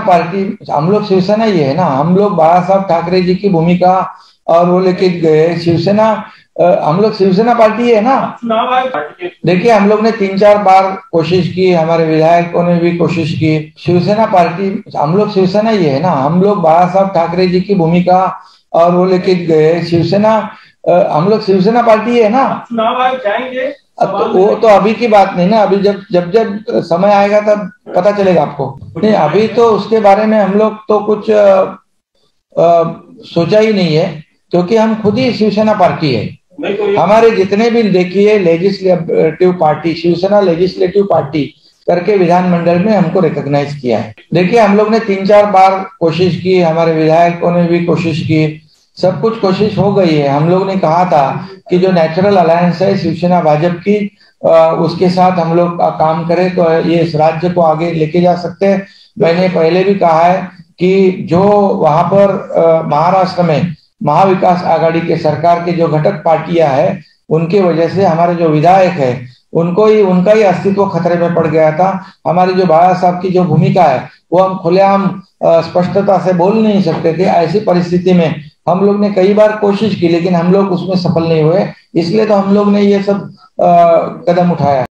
Party, हम लोग शिवसेना ही है ना, हम लोग बाला साहब ठाकरे जी की भूमिका और वो लेके गए शिवसेना। हम लोग शिवसेना पार्टी है ना। देखिए, हम लोग ने 3-4 बार कोशिश की, हमारे विधायकों ने भी कोशिश की। शिवसेना पार्टी, हम लोग शिवसेना ही है ना, हम लोग बाला साहब ठाकरे जी की भूमिका और वो लेके गए शिवसेना। हम लोग शिवसेना पार्टी है ना। चुनाव आयोग जाएंगे, तो वो तो अभी की बात नहीं ना, अभी जब जब जब समय आएगा तब पता चलेगा आपको। नहीं, अभी तो उसके बारे में हम लोग तो कुछ सोचा ही नहीं है, क्योंकि हम खुद ही शिवसेना पार्टी है। हमारे जितने भी देखिए legislative party, Shiv Sena legislative party करके विधानमंडल में हमको रिकॉग्नाइज किया है। देखिए, हम लोग ने 3-4 बार कोशिश की, हमारे विधायकों ने भी कोशिश की, सब कुछ कोशिश हो गई है। हम लोग ने कहा था कि जो नेचुरल अलायंस है शिवसेना भाजपा की, उसके साथ हम लोग काम करें तो ये इस राज्य को आगे लेके जा सकते हैं। मैंने पहले भी कहा है कि जो वहां पर महाराष्ट्र में महाविकास आघाड़ी के सरकार के जो घटक पार्टियां हैं, उनके वजह से हमारे जो विधायक है उनका ही अस्तित्व खतरे में पड़ गया था। हमारी जो बाला साहब की जो भूमिका है वो हम खुलेआम स्पष्टता से बोल नहीं सकते थे। ऐसी परिस्थिति में हम लोग ने कई बार कोशिश की, लेकिन हम लोग उसमें सफल नहीं हुए, इसलिए तो हम लोग ने ये सब कदम उठाया।